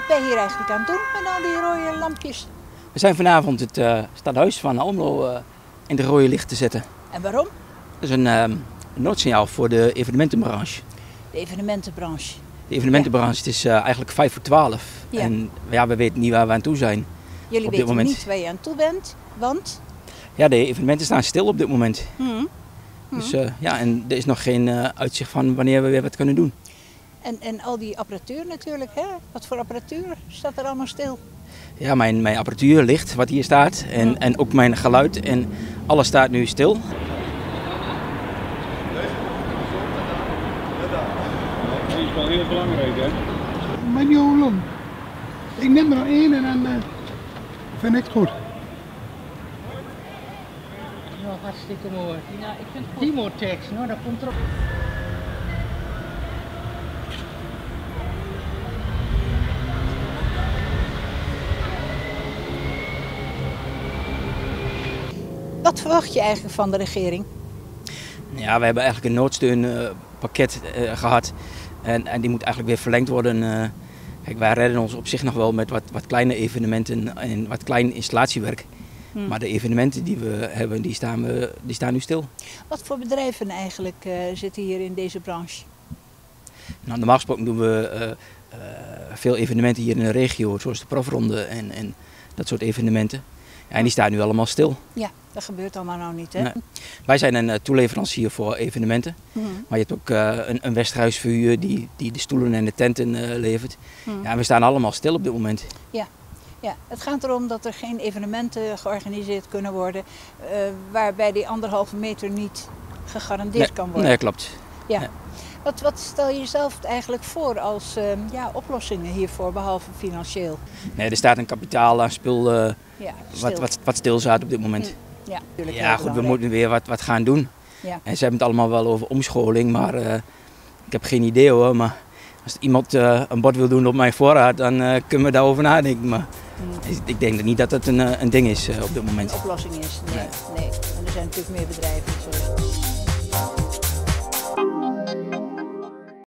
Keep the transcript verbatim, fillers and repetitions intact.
ben je hier eigenlijk aan het doen met al die rode lampjes? We zijn vanavond het uh, stadhuis van Almelo uh, in de rode licht te zetten. En waarom? Dat is een, uh, een noodsignaal voor de evenementenbranche. De evenementenbranche. De evenementenbranche, ja. Het is uh, eigenlijk vijf voor twaalf. Ja. En ja, we weten niet waar we aan toe zijn. Jullie op weten dit moment. niet waar je aan toe bent, want? Ja, de evenementen staan stil op dit moment. Hmm. Hmm. Dus uh, ja, en er is nog geen uh, uitzicht van wanneer we weer wat kunnen doen. En, en al die apparatuur natuurlijk, hè? Wat voor apparatuur staat er allemaal stil? Ja, mijn, mijn apparatuur, licht, wat hier staat, en, hmm. en ook mijn geluid en alles staat nu stil. Dat is wel heel belangrijk, hè? Mijn Jolan. Ik neem er nog één en dan uh, vind ik het goed. Ja, hartstikke mooi. Ja, ik vind het Timo-tekst, nou, dat komt erop. Wat verwacht je eigenlijk van de regering? Ja, we hebben eigenlijk een noodsteunpakket uh, gehad en, en die moet eigenlijk weer verlengd worden. Uh, kijk, wij redden ons op zich nog wel met wat, wat kleine evenementen en wat klein installatiewerk. Hmm. Maar de evenementen die we hebben, die staan, we, die staan nu stil. Wat voor bedrijven eigenlijk uh, zitten hier in deze branche? Nou, normaal gesproken doen we uh, uh, veel evenementen hier in de regio, zoals de profronde en, en dat soort evenementen. Ja, en die staan nu allemaal stil. Ja, dat gebeurt allemaal nou niet, hè? Nee. Wij zijn een uh, toeleverancier voor evenementen. Mm-hmm. Maar je hebt ook uh, een, een Westhuisvuur die, die de stoelen en de tenten uh, levert. Mm. Ja, en we staan allemaal stil op dit moment. Ja. Ja, het gaat erom dat er geen evenementen georganiseerd kunnen worden uh, waarbij die anderhalve meter niet gegarandeerd nee, kan worden. Nee, klopt. Ja. Nee. Wat, wat stel je jezelf eigenlijk voor als uh, ja, oplossingen hiervoor, behalve financieel? Nee, er staat een kapitaal aan spul uh, ja, stil. wat, wat, wat stil staat op dit moment. Mm. Ja, natuurlijk ja goed, we moeten weer wat, wat gaan doen. Ja. En ze hebben het allemaal wel over omscholing, maar uh, ik heb geen idee hoor. Maar als iemand uh, een bod wil doen op mijn voorraad, dan uh, kunnen we daarover nadenken. Maar mm. ik denk niet dat dat een, een ding is uh, op dit moment. Een oplossing is, nee. nee. nee. En er zijn natuurlijk meer bedrijven. Sorry.